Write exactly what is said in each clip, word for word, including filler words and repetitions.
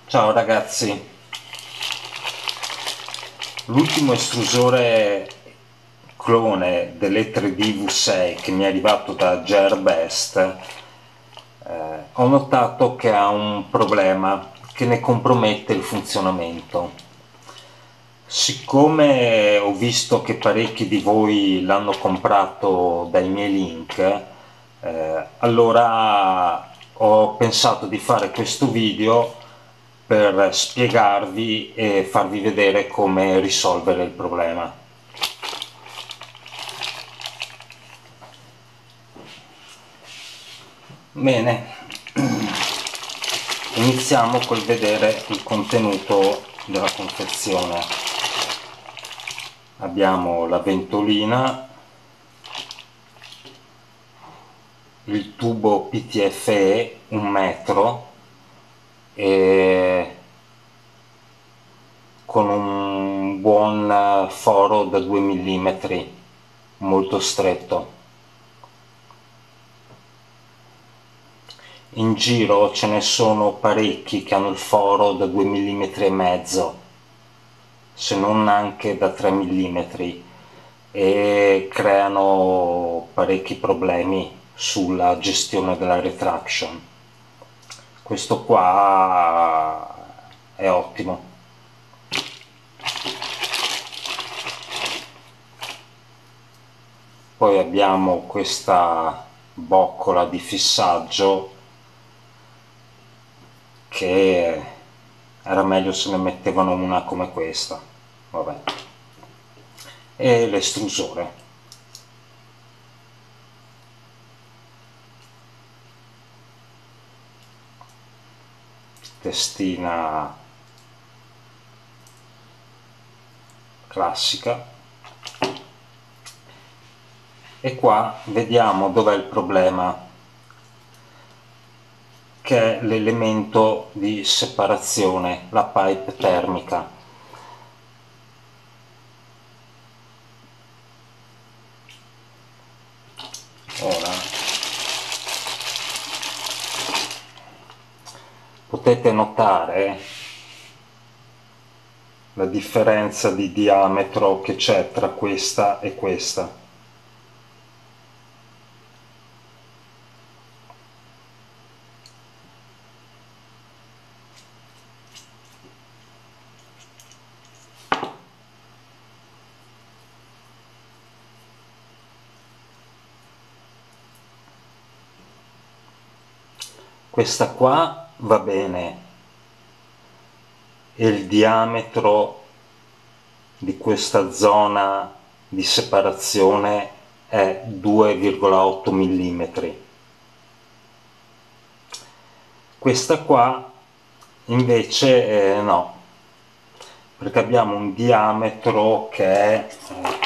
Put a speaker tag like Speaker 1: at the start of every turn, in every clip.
Speaker 1: Ciao ragazzi, l'ultimo estrusore clone dell'E tre D V sei che mi è arrivato da Gearbest, eh, ho notato che ha un problema che ne compromette il funzionamento. Siccome ho visto che parecchi di voi l'hanno comprato dai miei link, eh, allora ho pensato di fare questo video per spiegarvi e farvi vedere come risolvere il problema. Bene, iniziamo col vedere il contenuto della confezione. Abbiamo la ventolina, il tubo P T F E un metro e con un buon foro da due millimetri, molto stretto. In giro ce ne sono parecchi che hanno il foro da due millimetri e mezzo, se non anche da tre millimetri, e creano parecchi problemi sulla gestione della retraction. Questo qua è ottimo. Poi abbiamo questa boccola di fissaggio che era meglio se ne mettevano una come questa, vabbè, e l'estrusore. Testina classica, e qua vediamo dov'è il problema, che è l'elemento di separazione, la pipe termica. Ora potete notare la differenza di diametro che c'è tra questa e questa. Questa qua va bene e il diametro di questa zona di separazione è due virgola otto millimetri. Questa qua invece eh, no, perché abbiamo un diametro che è eh,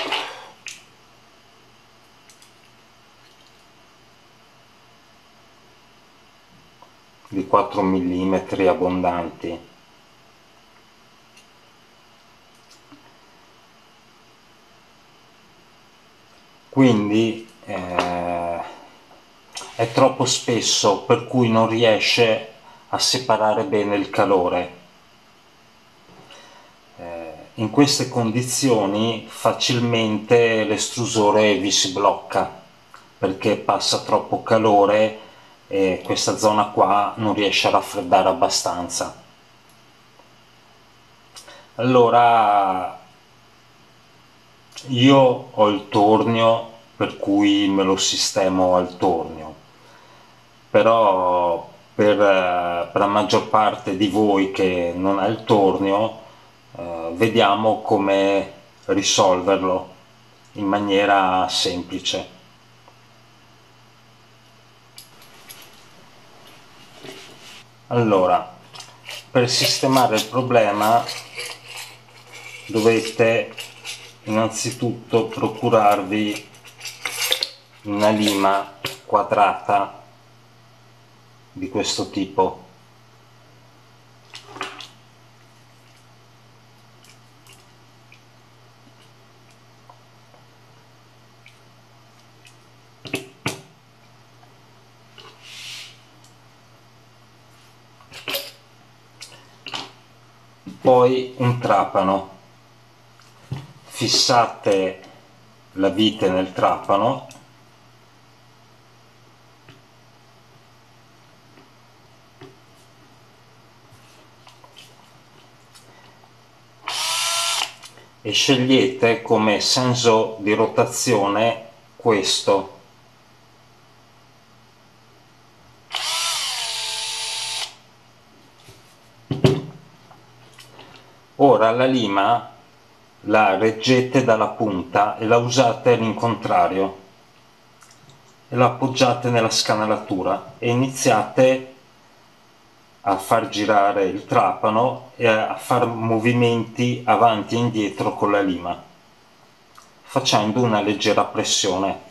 Speaker 1: di quattro millimetri abbondanti. Quindi eh, è troppo spesso, per cui non riesce a separare bene il calore. Eh, in queste condizioni facilmente l'estrusore vi si blocca perché passa troppo calore e questa zona qua non riesce a raffreddare abbastanza. Allora io ho il tornio, per cui me lo sistemo al tornio, però per, eh, per la maggior parte di voi che non ha il tornio, eh, vediamo come risolverlo in maniera semplice. Allora, per sistemare il problema dovete innanzitutto procurarvi una lima quadrata di questo tipo. Poi un trapano, fissate la vite nel trapano e scegliete come senso di rotazione questo. Ora la lima la reggete dalla punta e la usate all'incontrario e la appoggiate nella scanalatura e iniziate a far girare il trapano e a fare movimenti avanti e indietro con la lima, facendo una leggera pressione.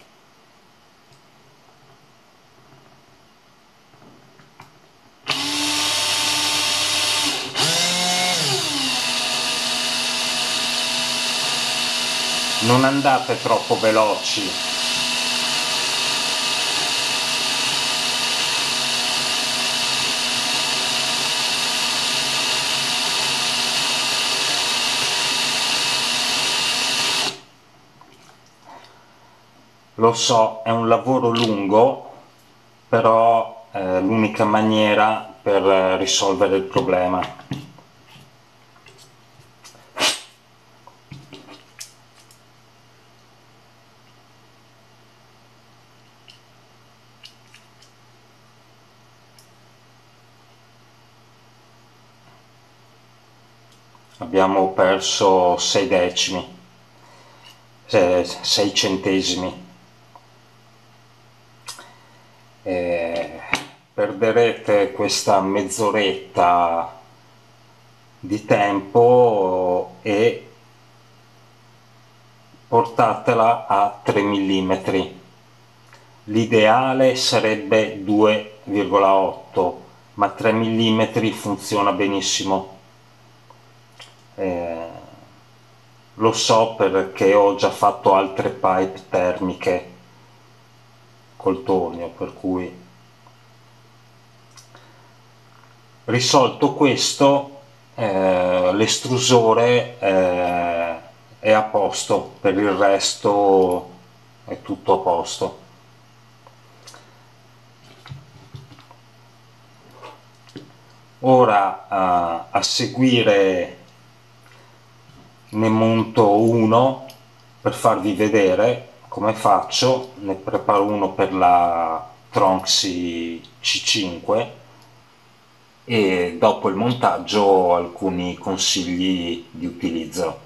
Speaker 1: Non andate troppo veloci. Lo so, è un lavoro lungo, però è l'unica maniera per risolvere il problema. Abbiamo perso sei decimi, sei centesimi. E perderete questa mezz'oretta di tempo e portatela a tre millimetri. L'ideale sarebbe due virgola otto, ma tre millimetri funziona benissimo. Eh, lo so perché ho già fatto altre pipe termiche col tornio, per cui risolto questo, eh, l'estrusore eh, è a posto, per il resto è tutto a posto. Ora a, a seguire ne monto uno per farvi vedere come faccio. Ne preparo uno per la Tronxy C cinque e dopo il montaggio ho alcuni consigli di utilizzo.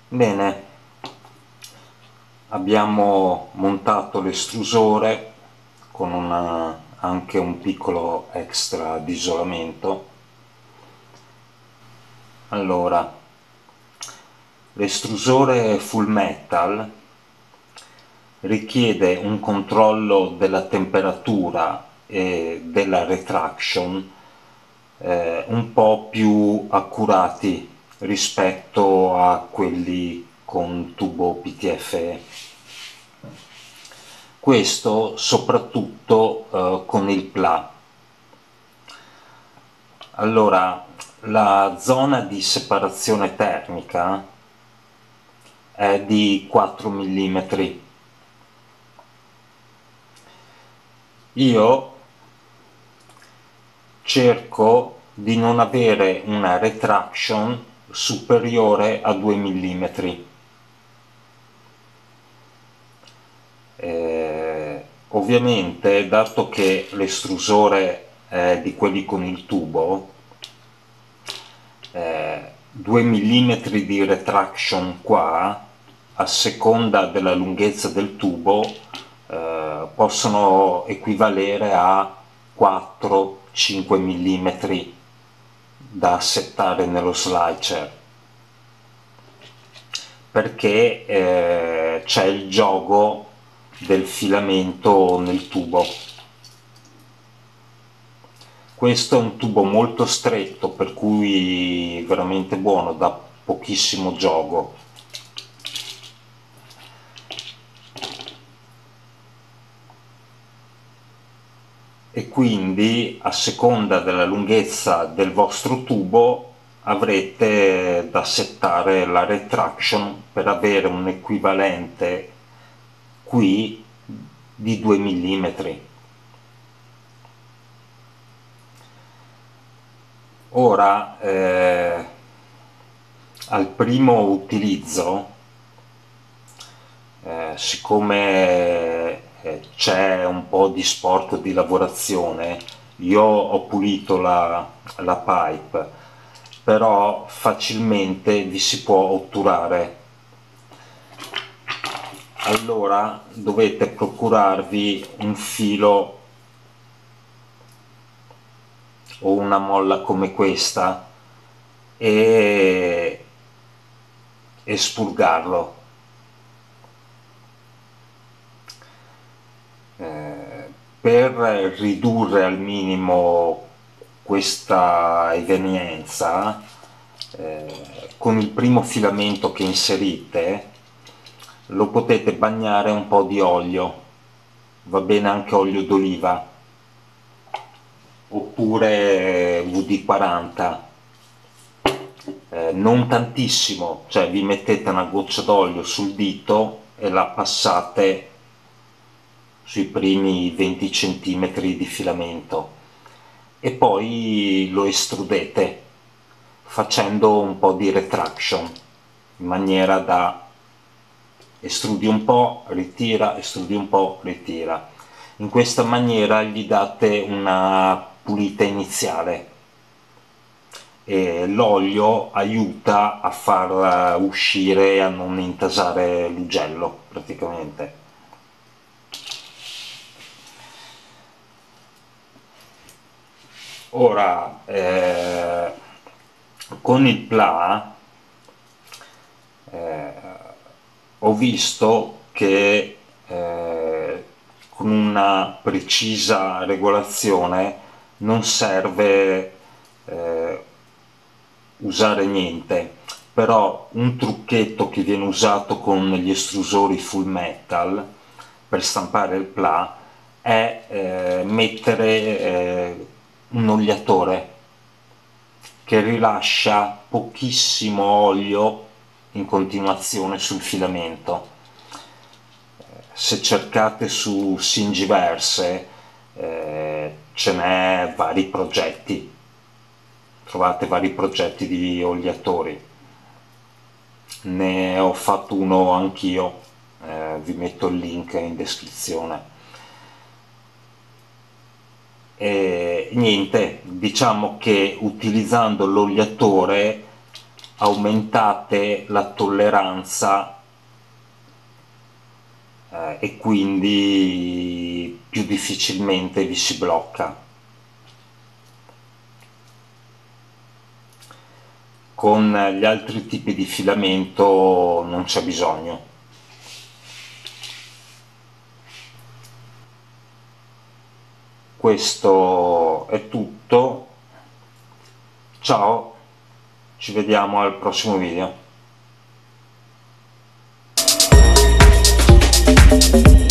Speaker 1: Bene, abbiamo montato l'estrusore con una, anche un piccolo extra di isolamento. Allora, l'estrusore full metal richiede un controllo della temperatura e della retraction eh, un po' più accurati rispetto a quelli con tubo P T F E. Questo soprattutto eh, con il P L A. Allora, la zona di separazione termica è di quattro millimetri. Io cerco di non avere una retraction superiore a due millimetri. Eh, ovviamente, dato che l'estrusore è di quelli con il tubo, eh, due millimetri di retraction qua, a seconda della lunghezza del tubo, eh, possono equivalere a quattro cinque millimetri da settare nello slicer, perché eh, c'è il gioco del filamento nel tubo. Questo è un tubo molto stretto, per cui veramente buono, da pochissimo gioco. E quindi, a seconda della lunghezza del vostro tubo, avrete da settare la retraction per avere un equivalente qui di due millimetri. Ora, eh, al primo utilizzo, eh, siccome eh, c'è un po' di sporco di lavorazione, io ho pulito la, la pipe, però facilmente vi si può otturare. Allora dovete procurarvi un filo o una molla come questa e, e spurgarlo. Eh, per ridurre al minimo questa evenienza, eh, con il primo filamento che inserite lo potete bagnare un po' di olio, va bene anche olio d'oliva oppure V D quaranta, eh, non tantissimo, cioè vi mettete una goccia d'olio sul dito e la passate sui primi venti centimetri di filamento e poi lo estrudete facendo un po' di retraction in maniera da estrudi un po', ritira, estrudi un po', ritira. In questa maniera gli date una pulita iniziale e l'olio aiuta a far uscire e a non intasare l'ugello praticamente. Ora, eh, con il P L A eh, ho visto che eh, con una precisa regolazione non serve eh, usare niente, però un trucchetto che viene usato con gli estrusori full metal per stampare il P L A è eh, mettere eh, un oliatore che rilascia pochissimo olio in continuazione sul filamento. Se cercate su Singiverse eh, ce n'è vari progetti, trovate vari progetti di oliatori, ne ho fatto uno anch'io, eh, vi metto il link in descrizione. E niente, diciamo che utilizzando l'oliatore aumentate la tolleranza eh, e quindi più difficilmente vi si blocca. Con gli altri tipi di filamento non c'è bisogno. Questo è tutto, ciao, ci vediamo al prossimo video.